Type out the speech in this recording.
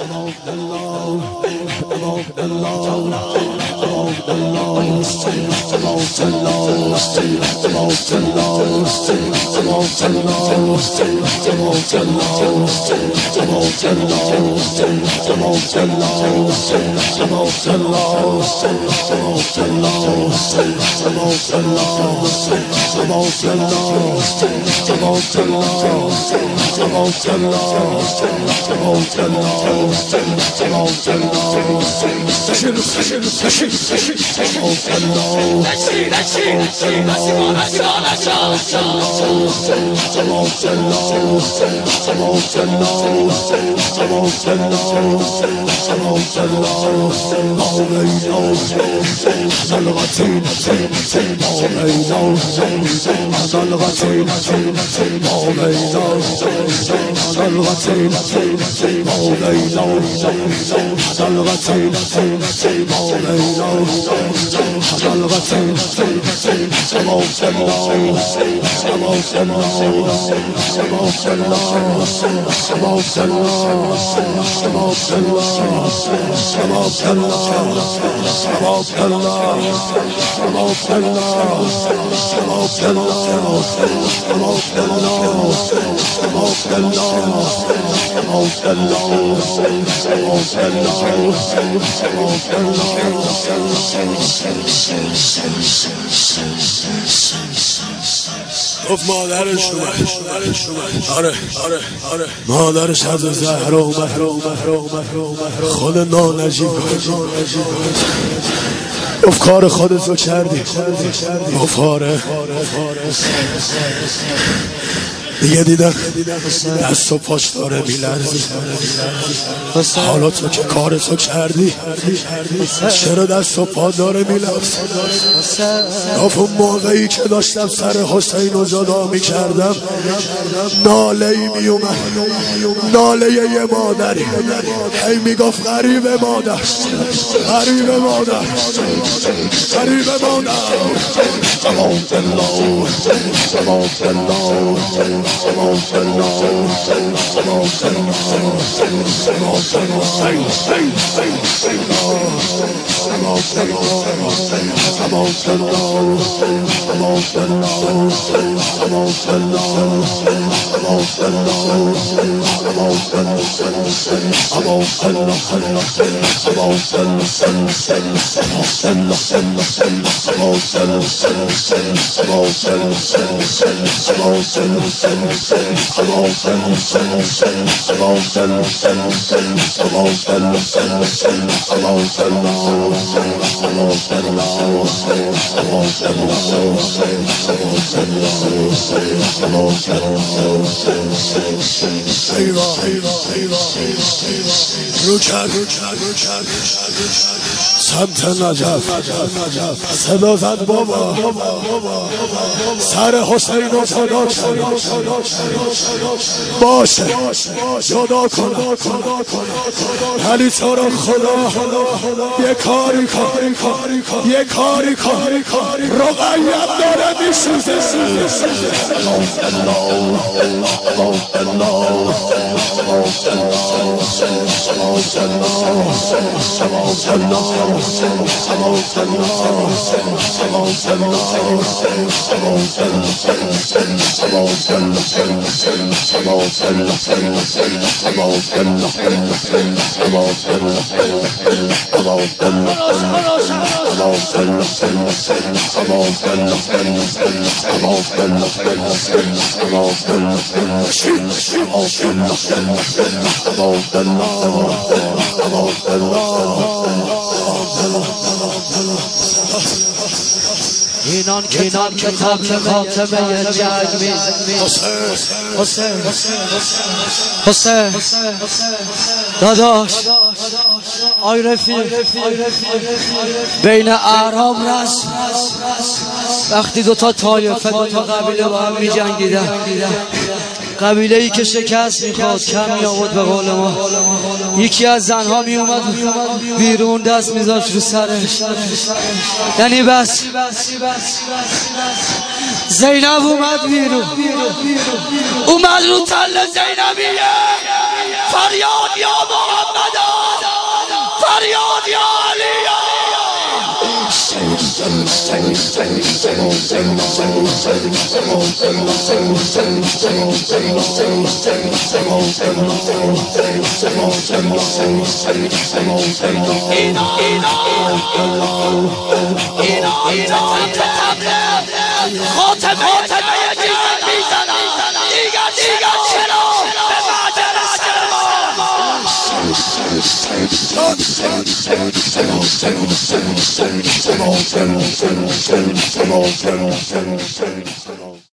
گفت مادرش اومد. آره مادرش از زهرا اومد. خود نانجیب گفت کار خودتو کردی. گفت آره. دیگه دیدم دست و پاش داره میلرزی. حالا تو که کارتو کردی چرا دست و پا داره میلرزی؟ گفت اون موقعی که داشتم سر حسین رو جدا میکردم ناله‌ای میومد، ناله یه مادری هی میگفت غریب مادر، غریب مادر، غریب مادر. سمت نجف صدا زد بابا سر حسین رو جدا کن. باشه جدا کن ولی تو رو خدا یه کاری کن رقیت داره میسوزه. اینان که طبل خاتمه جنگ حسین داداش آی رفیق بین اعراب رسم وقتی دوتا طایفه دوتا قبیله با هم می جنگیدن، قبیله ای که شکست میخواد کم می آورد به قول ما، یکی از زنها می اومد بیرون دست میذاشت رو سرش، یعنی بس زینب اومد بیرون، اومد رو تل زینبیه فریاد یا محمد Come on.